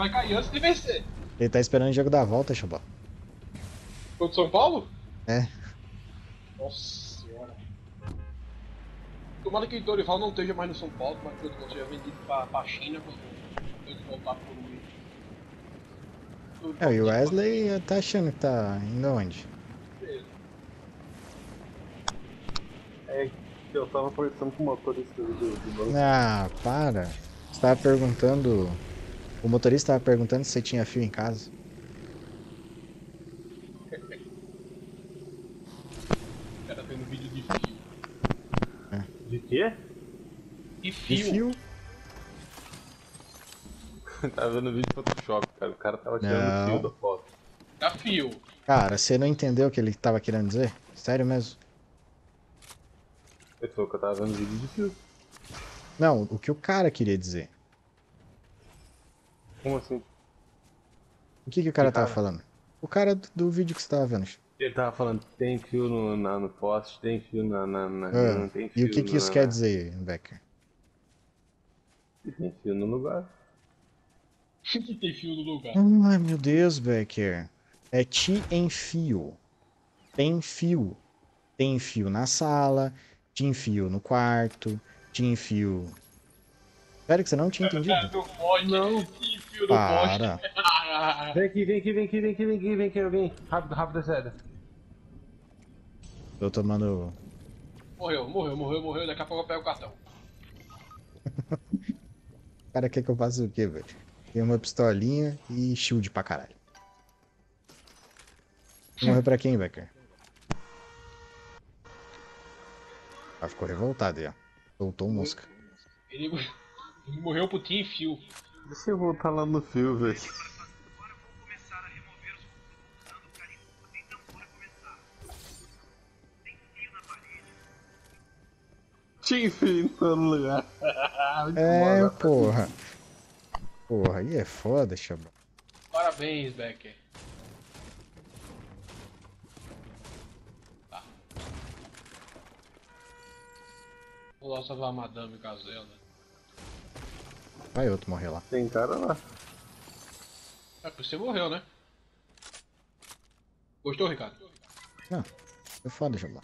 vai cair antes de vencer. Ele tá esperando o jogo da volta, Xabó. Contra o São Paulo? É. Nossa senhora. Tomara que o Dorival não esteja mais no São Paulo, mas que eu tinha vendido pra China quando ele voltar pro É, e o Wesley tá achando que tá indo aonde? É, eu tava conversando com o motorista do banco. Ah, para. Você tava perguntando. O motorista tava perguntando se você tinha fio em casa. O cara vendo vídeo de fio. De quê? E De fio? fio? Tava vendo vídeo de Photoshop, cara. O cara tava tirando o fio Não. da foto. Da fio. Cara, você não entendeu o que ele tava querendo dizer? Sério mesmo? Ele falou que eu tava vendo vídeo de fio. Não, o que o cara queria dizer. Como assim? O que o cara Que tava cara? falando? O cara do vídeo que você tava vendo. Ele tava falando, tem fio no poste, tem fio na Ah, linha, tem e o fio que isso quer dizer, Becker? tem fio no lugar. Que tem fio no lugar. Ai, meu Deus, Becker. É te enfio. Tem fio. Tem fio na sala, te enfio no quarto, te enfio. Espero que você não tinha entendido. No poste. Não. Tem fio no poste. Para. Vem aqui, vem aqui, vem aqui, vem aqui, vem aqui, vem aqui, alguém. Rápido, rápido, sério. Tô tomando. Morreu. Daqui a pouco eu pego o cartão. O cara quer que eu faça o quê, velho? Tem uma pistolinha e shield pra caralho. Morreu pra quem, Becker? Ah, ficou revoltado aí, ó. Soltou mosca. Ele morreu pro Team Fio. Deixa eu voltar lá no fio, velho. Tinha fio em todo lugar. Muito É, bom, porra. Porra, aí é foda, chama. Parabéns, Becker. Tá. Vou lá salvar a Madame Gazela. Vai outro morrer lá. Tem cara lá. É, por você morreu, né? Gostou, Ricardo? Não, é foda, chama.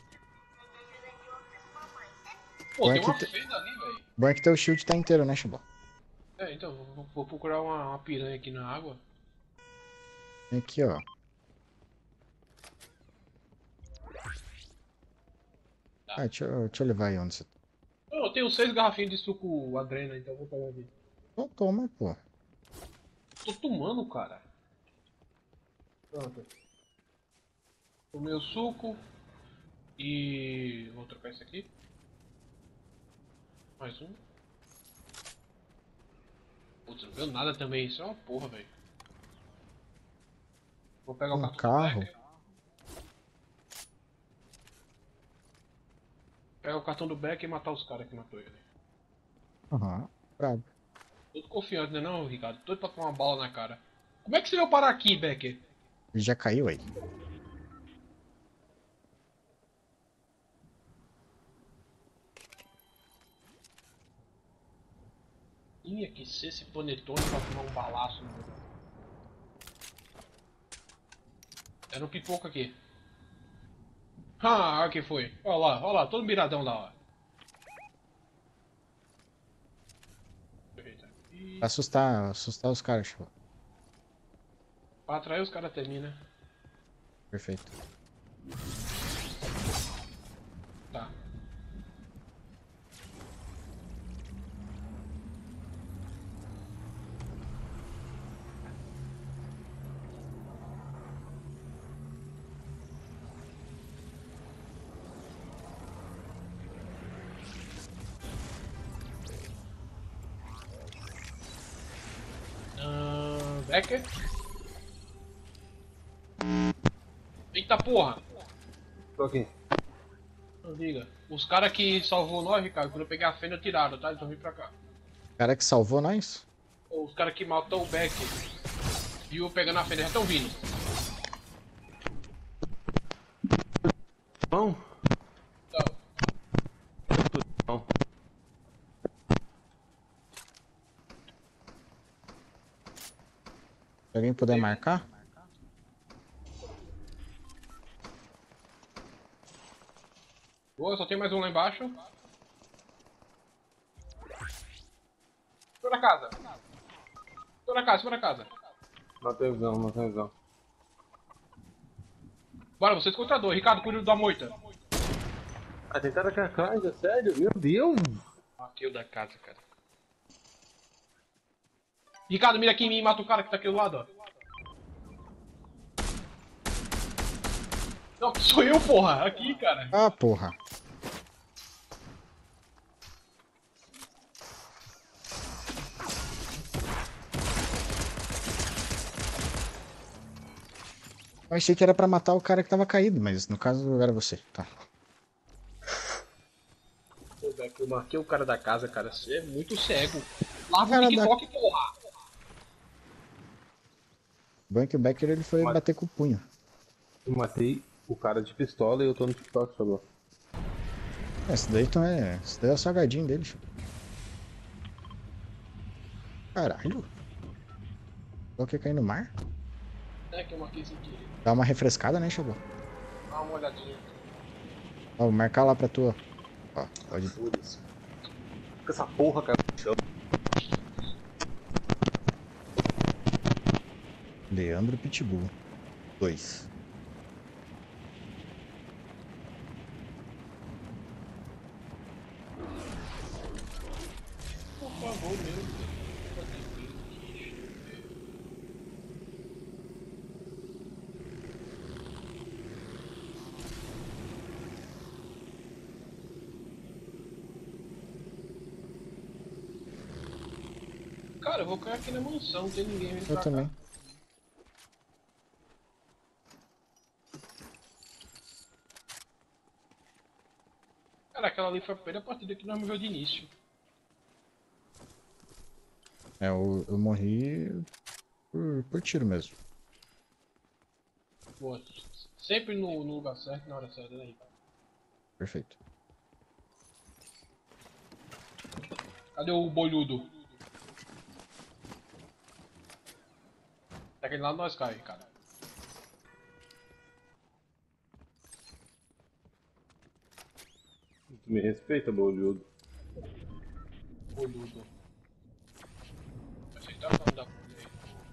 Pô, Bom é tem uma que fenda ali, velho. Bom é que teu shield tá inteiro, né, Xabó? É, então, vou procurar uma piranha aqui na água. Vem aqui, ó. Ah, deixa eu levar aí onde você tá. Eu tenho 6 garrafinhas de suco Adrena, então vou pegar aqui. Então toma, pô. Tô tomando, cara. Pronto. Tomei o suco. E... vou trocar isso aqui. Mais um. Putz, não veio nada também. Isso é uma porra, velho. Vou pegar o Um cartão carro? do Becker. Pegar o cartão do Becker e matar os caras que matou ele. Aham, brabo. Todo confiante, né não, Ricardo? Todo pra tomar uma bala na cara. Como é que você veio parar aqui, Becker? Ele já caiu aí. Tinha que ser esse panetone pra tomar um balaço. Né? Era um pipoca aqui. Ah, que foi. Olha lá, todo miradão lá, ó. Eita. E Pra assustar os caras, Xabó. pra atrair os caras até mim, né? Perfeito. Tá. Becker? Eita porra! Tô aqui. Não liga. Os caras que salvou nós, Ricardo, quando eu peguei a fenda, tiraram, tá? Então vem pra cá. O cara que salvou nós? Os caras que matou o Becker e eu pegando a fenda já estão vindo. Não? Então, Não. Se alguém puder marcar. Boa, só tem mais um lá embaixo. Tô na casa. Tô na casa, tô na casa. Não tem visão, não tem visão. Bora, vocês contra dois. Ricardo, cuida da moita. Ah, tem cara aqui atrás, é sério? Meu Deus! Matei o da casa, cara. Ricardo, mira aqui em mim e mata o cara que tá aqui do lado, ó. Não, sou eu, porra. Aqui, cara. Ah, porra. Eu achei que era pra matar o cara que tava caído, mas no caso era você. Tá. Pô, velho, eu marquei o cara da casa, cara. Você é muito cego. Larga o Cara da- TikTok, porra. O Bank Becker ele foi Mas- bater com o punho. Eu matei o cara de pistola e eu tô no TikTok, Xablau. Esse daí então é. Esse daí é o salgadinho dele. Caralho. Só que cair no mar? É que eu marquei sem querer. Dá uma refrescada, né, Chabô? Dá uma olhadinha. Ó, vou marcar lá pra tu, ó. Ó, pode. Foda-se. Com essa porra, cara, no chão. Leandro Pitbull. 2. Por favor, meu. Cara, eu vou cair aqui na mansão, não tem ninguém vindo Eu pra também. cá. Cara, aquela ali foi a primeira partida que nós jogamos de início. É, eu morri por tiro mesmo. Boa. Sempre no lugar certo, na hora certa, né, Ricardo? Perfeito. Cadê o bolhudo? Daquele lado nós cai, cara. Tu me respeita, bolhudo. Bolhudo. Você tá falando da bolha aí.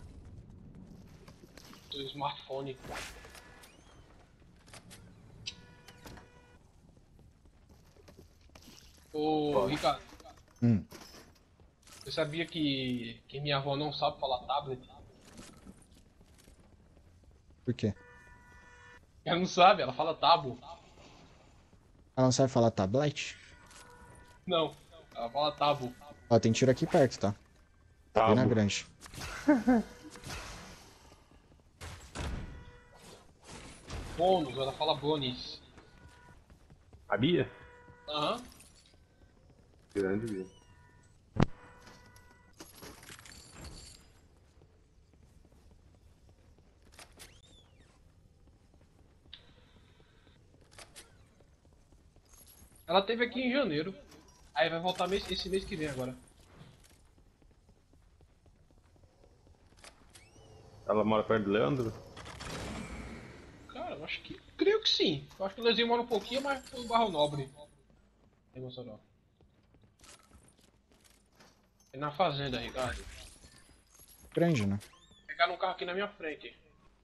Do smartphone. Ô, Ricardo, Hum. você sabia que minha avó não sabe falar tablet? Por quê? Ela não sabe, ela fala tabo. Ela não sabe falar tablet? Não, ela fala tabo. Ó, tem tiro aqui perto, tá? Tá, Bem na grande. Bônus, ela fala bonis. A Bia? Aham. Grande Bia. Ela teve aqui em janeiro. Aí vai voltar esse mês que vem agora. Ela mora perto do Leandro? Cara, eu acho que. Creio que sim. Eu acho que o Lezinho mora um pouquinho, mas foi um barro nobre. Emocional. É na fazenda, Ricardo. Grande, né? Pegaram um carro aqui na minha frente.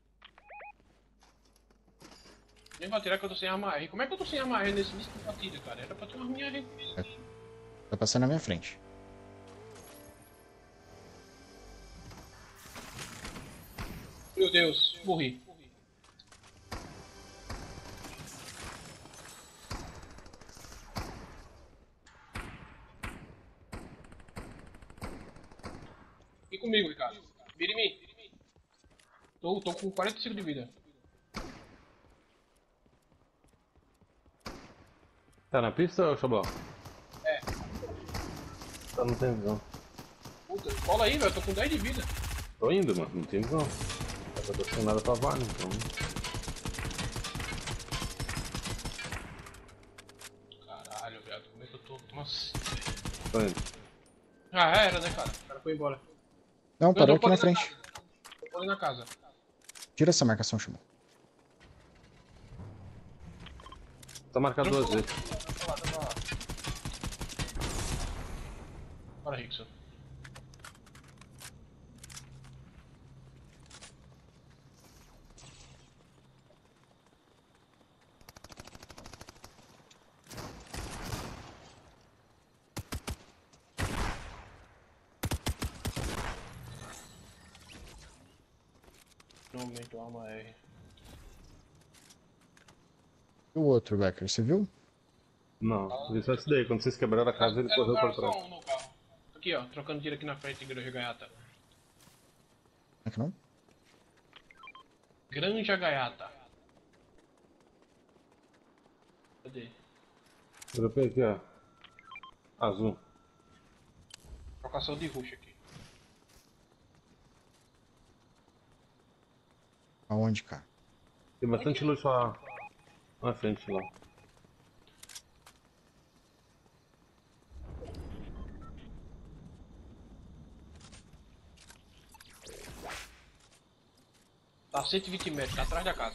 Nem vai tirar que eu tô sem arma R. Como é que eu tô sem arma R nesse início de partida, cara? Era pra ter uma minha R. Tá passando na minha frente. Meu Deus, morri. E comigo, Ricardo. Vira em mim. Tô com 45 de vida. Tá na pista, Xablau? É. Tá, não tem visão. Puta, cola aí, velho. Eu tô com 10 de vida. Tô indo, mano, não tem visão. Eu tô sem nada pra valer, então. Caralho, velho. Como é que eu tô? Nossa. Tô indo. Ah, era, né, cara? O cara foi embora. Não, parou tô aqui na podendo frente. Tô ali na casa. Tira essa marcação, chamou. Tá marcado duas vezes. Tá lá. Bora, Rickson. Normalmente arma R. E o outro, Becker, você viu? Não, vi só isso daí. Quando vocês quebraram a casa, ele correu Era pra só trás. um no carro. Aqui, ó, trocando tiro aqui na frente, Granja Gaiata. Como é que não? Granja Gaiata. Cadê? Dropei aqui, ó. Azul. Trocação de rush aqui. Aonde, cara? Tem bastante luz lá na frente lá. Tá a 120 metros, tá atrás da casa.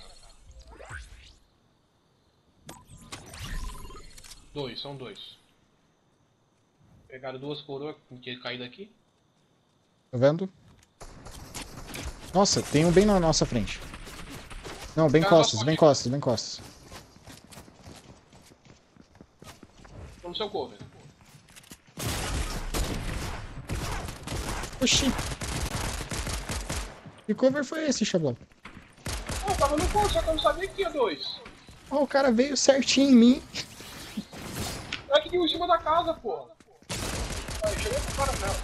São dois. Pegaram duas coroas que tinha caído aqui. Tá vendo? Nossa, tem um bem na nossa frente. Não, bem costas, bem costas, bem costas. Tô no seu cover. Oxi. Que cover foi esse, Xablão? Ah, eu tava no cover, só que eu não sabia que tinha dois. Ó, o cara veio certinho em mim. É que tinha um em cima da casa, porra. Aí, chegou pro cara não.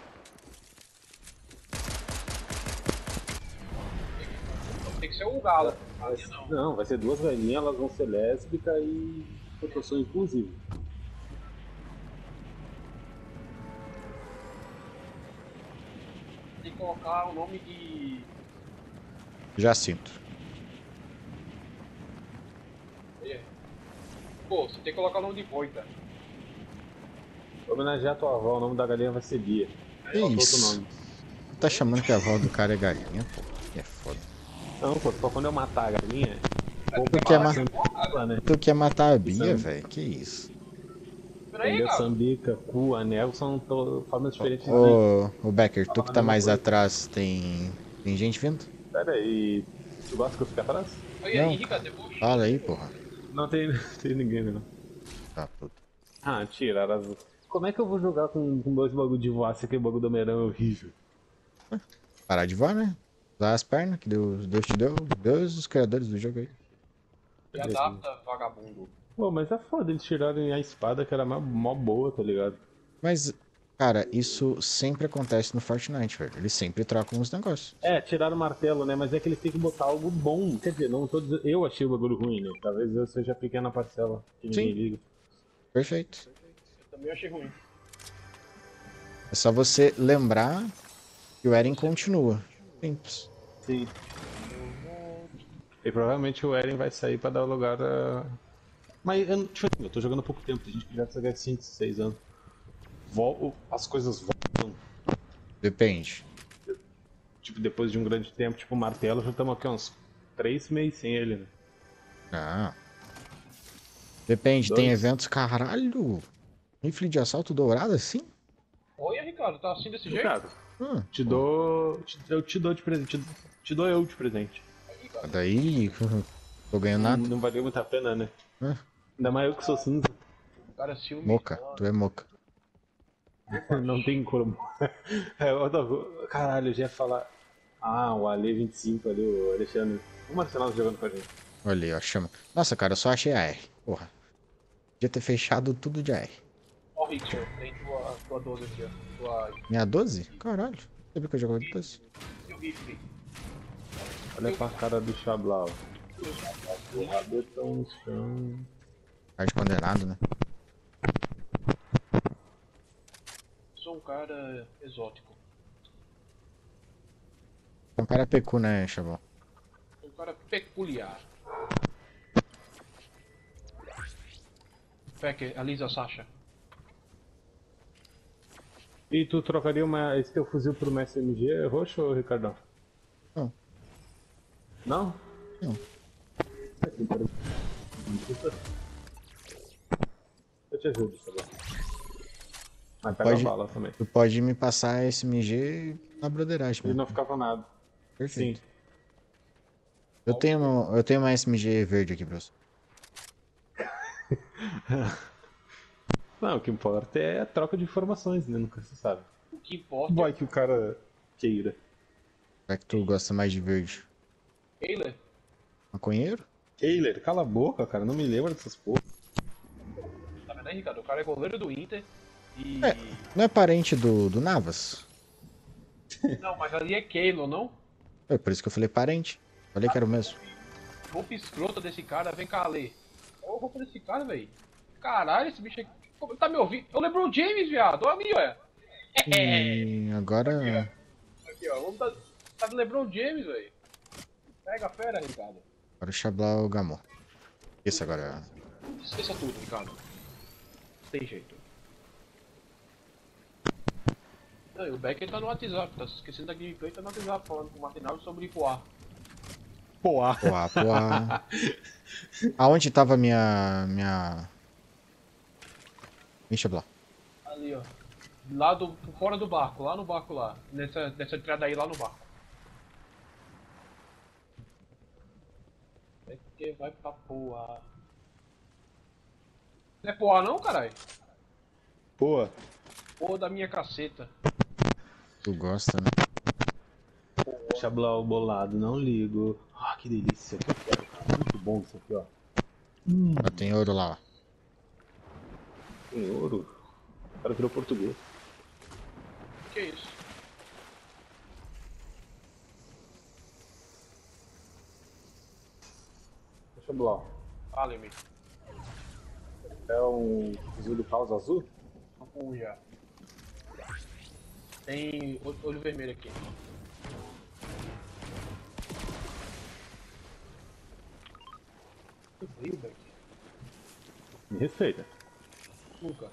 Tem que ser um galo. Não, vai ser duas velhinhas, elas vão ser lésbicas e proteção inclusiva. Tem que colocar o nome de... Jacinto. Pô, você tem que colocar o nome de Voita. Pra homenagear a tua avó, o nome da galinha vai ser Bia. Que Faltou outro isso? nome. Tá chamando que a avó do cara é galinha, pô. É foda. Não, pô, só quando eu matar a galinha, vou Tu quer, falar sempre ela, né? tu quer matar a Bia, Sim. velho? Que isso? Peraí, Entendeu? cara. Sambica, cu, anel são formas diferentes de... Ô, Becker, tu que tá mesma mais coisa. atrás, tem gente vindo? Pera aí, tu gosta que eu fique atrás? Aí, Não. Rica, depois. Fala aí, porra. Não tem, tem ninguém, não. Tá, puta. Ah, tiraram as... Como é que eu vou jogar com dois bagulho de voar se aquele bagulho do Homem-Aranha é horrível? Parar de voar, né? Usar as pernas que Deus te deu. Deus, os criadores do jogo aí. E adapta, vagabundo. Pô, mas é foda eles tirarem a espada que era mó boa, tá ligado? Mas, cara, isso sempre acontece no Fortnite, velho. Eles sempre trocam os negócios. É, tiraram o martelo, né? Mas é que eles têm que botar algo bom. Quer dizer, não tô dizendo... Eu achei o bagulho ruim, né? Talvez eu seja a pequena parcela que ninguém Sim. liga. Perfeito. Eu também achei ruim. É só você lembrar que o Eren continua. Simples. Sim. E provavelmente o Eren vai sair pra dar lugar a... Mas eu tô jogando há pouco tempo, tem gente que já joga há 5, 6 anos. As coisas voltam. Depende. Tipo, depois de um grande tempo, tipo, o martelo, já estamos aqui uns 3 meses sem ele, né? Ah. Depende, tem eventos, caralho. Rifle de assalto dourado assim? Olha, Ricardo, tá assim desse jeito? Cara, Hum, eu te dou de presente, te dou eu de presente. daí tô ganhando nada. Não valeu muito a pena, né? Ah, Ainda mais eu que sou cinza. O cara é ciúme. moca, tu é moca. Não tem como. Caralho, eu já ia falar. Ah, o Ale 25 ali, o Alexandre. O Marcelo jogando com a gente. Olha aí, ó, chama. Nossa, cara, eu só achei a R. Porra. Podia ter fechado tudo de AR. Ó, Rickson, tem tua 12 aqui, ó. Tua... Minha 12? Caralho. Sabia que eu jogava de 12? Teu rifle. Olha pra cara do Chablau. O rabetão no chão. Card condenado, né? Sou um cara exótico. É um cara pecu, né, Chabal? Sou um cara peculiar. Pecker, alisa Sasha. E tu trocaria esse teu fuzil por uma SMG roxo, Ricardão? Não. Não? Não. Eu te ajudo, tá bom. Mas pega a Pode, bala também. tu pode me passar SMG na broderagem E mesmo. não ficar com nada. Perfeito. Sim. Eu tenho uma SMG verde aqui pra você. Não, o que importa é a troca de informações, né? Nunca se sabe. O que importa Vai que o cara queira. Já que tu gosta mais de verde. é Kayla. Maconheiro? Keiler, cala a boca, cara. Não me lembra dessas porra. Tá vendo aí, Ricardo? O cara é goleiro do Inter. E. É, não é parente do Navas? Não, mas ali é Keylor, não? É por isso que eu falei parente. Falei que era o mesmo. Roupa escrota desse cara, vem cá, Lê. Olha a roupa desse cara, velho. Caralho, esse bicho aqui. Tá me ouvindo? Eu lembro o James, viado. Olha a minha, ué. E agora. Aqui, ó. Vamos tá do LeBron James, velho. Pega a fera, Ricardo. Agora o Xablau Gamor. Isso agora. Esqueça tudo, Ricardo. Tem jeito. Não, e o Becker tá no WhatsApp, tá esquecendo da gameplay, tá no WhatsApp falando com o Martinaldo sobre Poá. Poá. Poá, poá. Aonde tava minha. Minha Xablau? Ali, ó. Lá do. Fora do barco, lá no barco lá. Nessa entrada aí lá no barco. É que vai pra Poá. Não é Poá não, caralho? Pô, Porra da minha caceta. Tu gosta, né? Xablau bolado, não ligo. Ah, que delícia. Que eu quero, cara. Muito bom isso aqui, ó. Ó, tem ouro lá, ó. Tem ouro. O cara virou português. Que isso? Xablau. Fale-me. É um fuzil do caos azul? Já. Tem olho vermelho aqui. Que frio, Beck. Me respeita. Nunca.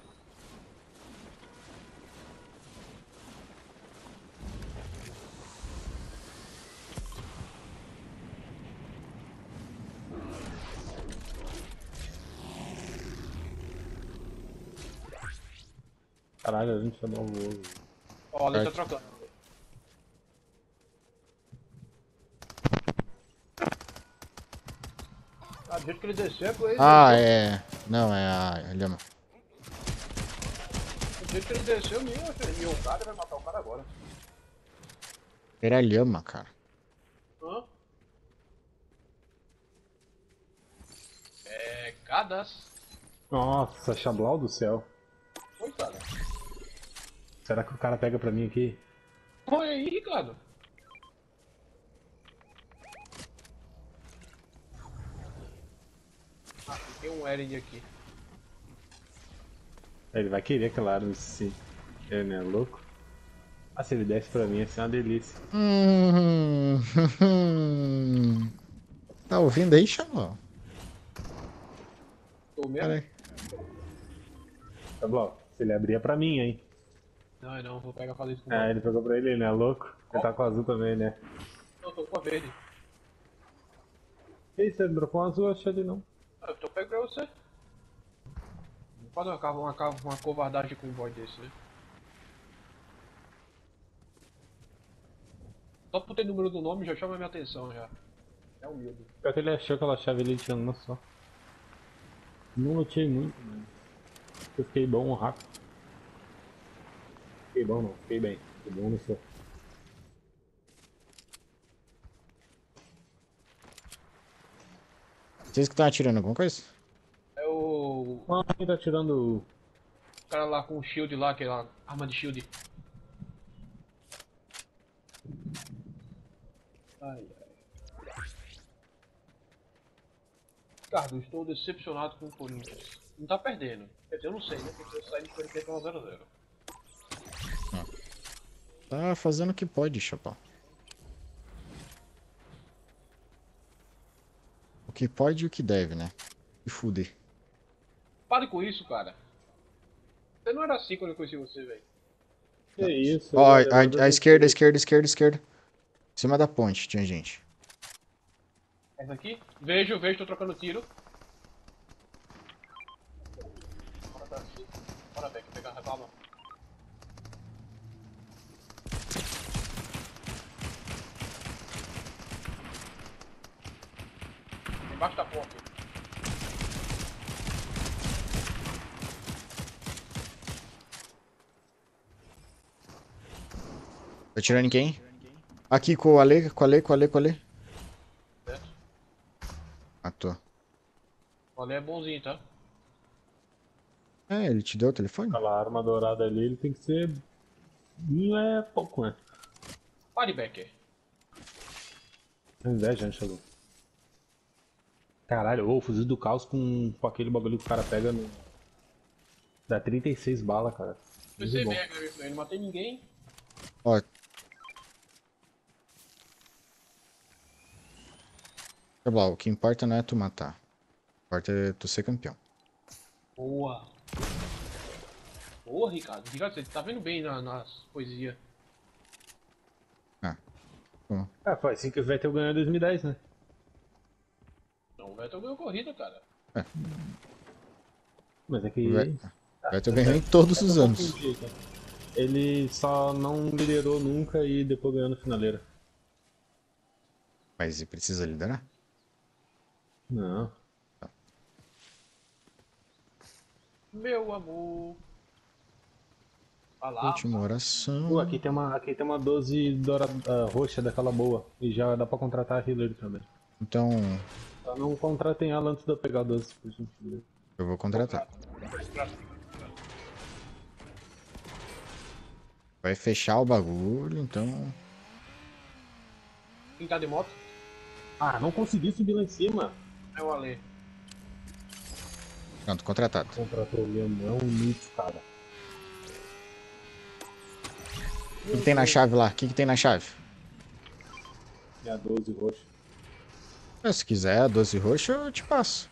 Caralho, a gente chamou o ovo. Ó, ele tá trocando. Ah, do jeito que ele desceu é com ele. Ah, é. Não, é a lhama. Do jeito que ele desceu, meu cara vai matar o cara agora. Era a lhama, cara. Hã? É. Cadastro. Nossa, Xablau do céu. Oi, cara. Será que o cara pega pra mim aqui? Olha aí, Ricardo. Ah, tem um Eren aqui. Ele vai querer, claro, sim. Ele não é louco? Ah, se ele desce pra mim, ia ser uma delícia. Tá ouvindo aí, Xablau? Tô mesmo? Pera aí. Xablau, se ele abrir é pra mim, hein? Não, não, vou pegar e fazer isso com Ah, ele. ele pegou pra ele, né? Louco? Ele tá com azul também, né? Não, tô com a verde. E aí, você dropou um azul, achei ele não. Ah, eu tô pegando pra você. Não pode uma covardagem com um boy desse, né? Só por ter número do nome já chama a minha atenção já. É humilde. Pior que ele achou que ela chave ele tinha uma só. Não lutei muito, mas eu fiquei bom rápido. Fiquei bom não, fiquei bem. Fiquei bom no seu. Vocês que estão atirando alguma coisa? É o Ah, ele tá tirando. cara lá com o shield lá, aquela arma de shield. Ai, ai. Ricardo, estou decepcionado com o Corinthians. Não tá perdendo. Quer dizer, eu não sei, né? Porque eu saí de 48 a 0x0. Tá fazendo o que pode, Xablau. O que pode e o que deve, né? E fuder. Pare com isso, cara. Você não era assim quando eu conheci você, velho. Que isso? Ó, ele é a esquerda, esquerda, esquerda, esquerda. Em cima da ponte tinha gente. Essa aqui? Vejo, tô trocando tiro. Bora, Beck, pegar a rebaba. Embaixo da ponte. Tá atirando em quem? Aqui com o Ale, com o Ale. Certo? Matou. O Ale é bonzinho, tá? É, ele te deu o telefone? Aquela arma dourada ali, ele tem que ser. Não é pouco, né? Pare, Becker. Tem inveja, né, Shadow? Caralho, ô, o fuzil do caos com aquele bagulho que o cara pega no. Dá 36 balas, cara. Foi Muito ser bom. mega, eu não matei ninguém. Ó. Tá bom, o que importa não é tu matar. O que importa é tu ser campeão. Boa. Boa, Ricardo. Ricardo, você tá vendo bem nas poesias. Ah. Bom. Ah, foi assim que o Vettel ganhou em 2010, né? Não, o Vettel ganhou corrida, cara. Mas é O que. Vettel ganhou em todos os anos. Confundi, cara. Ele só não liderou nunca e depois ganhou no finaleira. Mas ele precisa liderar? Não. Meu amor. Olha lá. Última oração. Pô, aqui tem uma 12 roxa daquela boa. E já dá pra contratar a healer também. Então, Só não contratem ela antes de eu pegar a 12, por gentileza. eu vou contratar. Vai fechar o bagulho, então. Quem tá de moto? Ah, não consegui subir lá em cima. É o Ale. Pronto, contratado. Contratou o Leão Nitz, cara. O que tem na chave lá? O que tem na chave? E a 12 roxa. Se quiser a 12 roxa, eu te passo.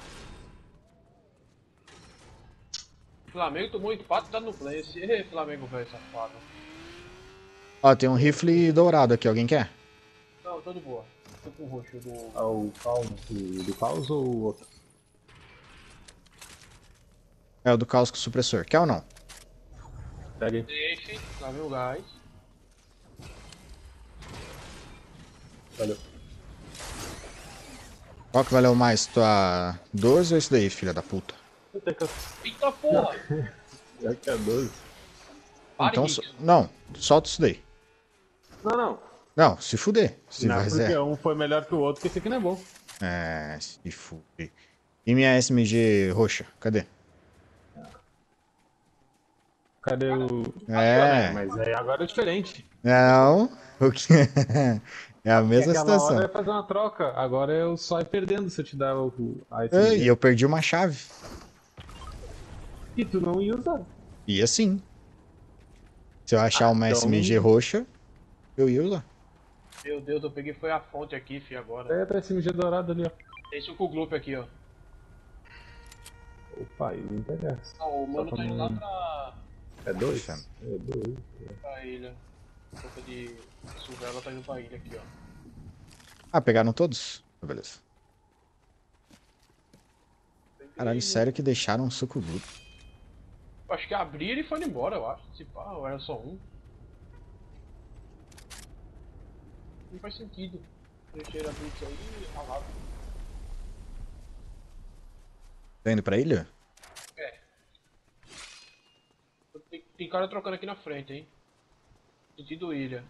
Flamengo tomou empate e tá no play. Ê, Flamengo, velho, safado. Ó, tem um rifle dourado aqui, alguém quer? Não, tô de boa. Tô com o roxo do. Ah, o caos, do caos ou o outro? É o do caos com supressor. Quer ou não? Pega aí. Deixe, lá vem o gás. Valeu. Qual que valeu mais? Tua 12 ou isso daí, filha da puta? Eita porra! Já que é 12. Pare, Então, Rick. não, solta isso daí. Não. Não, se fuder. Se Não, vai porque ser. um foi melhor que o outro, que esse aqui não é bom. É, se fuder. E minha SMG roxa? Cadê? Cadê o. É. Mas aí agora é diferente. Não. O que? É a mesma Aquela hora situação. é fazer uma troca. Agora eu só ir perdendo se eu te dar a E SMG. eu perdi uma chave. E tu não ia usar. E assim. Se eu achar uma então- SMG roxa, eu ia usar. Meu Deus, eu peguei foi a fonte aqui, fi, agora. Pega pra SMG dourado ali, ó. Tem suco gloop aqui, ó. Opa, ele não interessa. Não, o mano tá indo lá É 2? Poxa. É 2. pra ilha. Boca de Suvela tá indo pra ilha aqui, ó. Ah, pegaram todos? Beleza. Caralho, sério que deixaram um suco grupo. Acho que abriram e foram embora, eu acho. Se pá, ou era só um. Não faz sentido. Deixei a blitz aí e ralado. Tá indo pra ilha? É. Tem cara trocando aqui na frente, hein. Sentido ilha.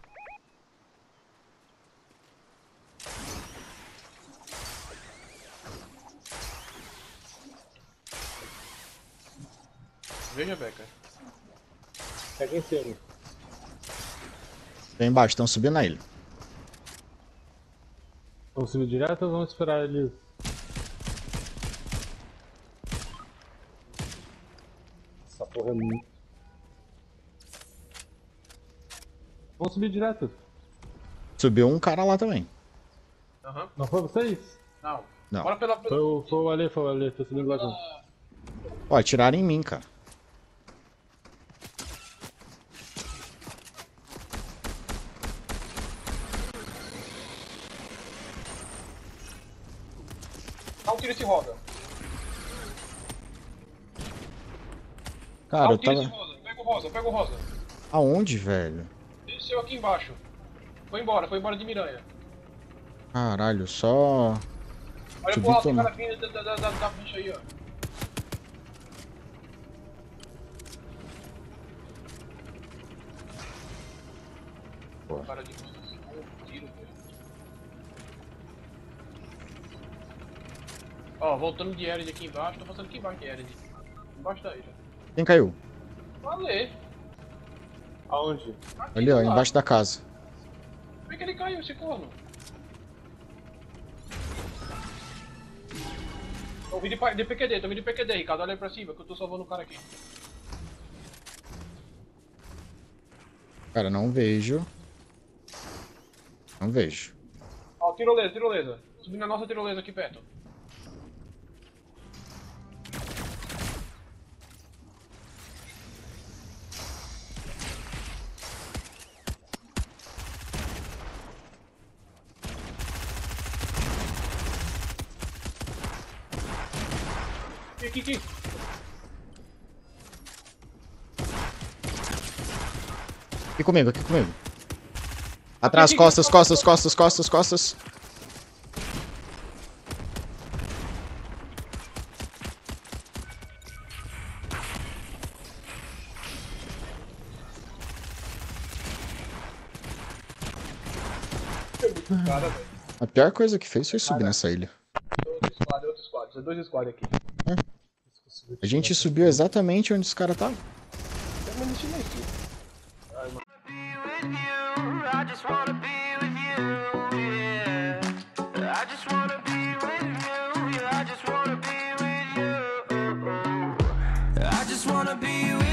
Veja, Becker. Pega em cima. Tá embaixo, estão subindo na ilha. Vamos subir direto ou vamos esperar eles? Essa porra é muito. Vamos subir direto. Subiu um cara lá também. Aham. Não foi vocês? Não. Não. Bora pela. Foi o Ale, tô subindo lá junto. Ó, atiraram em mim, cara. tiro esse roda. Cara, eu tiro tava. esse roda. Pega o rosa. Aonde, velho? Desceu aqui embaixo. Foi embora de miranha. Caralho, só. Olha Subi pro alto, tem tomar. cara vindo da bicha aí, ó. Pô. Cara de moto assim, com um tiro, velho. Ó, voltando de Ered aqui embaixo, tô passando aqui embaixo de Ered. Embaixo daí já. Quem caiu? Valeu. Aonde? Aqui Ali, ó, do lado. embaixo da casa. Como é que ele caiu, esse corno? Tô vindo de PQD, Ricardo, olha aí pra cima que eu tô salvando o cara aqui. Cara, não vejo. Não vejo. Ó, tirolesa. Subindo a nossa tirolesa aqui perto. Aqui. Aqui comigo. Atrás, costas. Cara, velho. A pior coisa que fez foi subir nessa ilha. Outro squad. Tem 2 squads aqui. A gente subiu exatamente onde os caras estavam. Tem uma munição aqui. Ai, mano. I just wanna be with you, yeah. I just wanna be with you, yeah. I just wanna be with you. I just wanna be with you.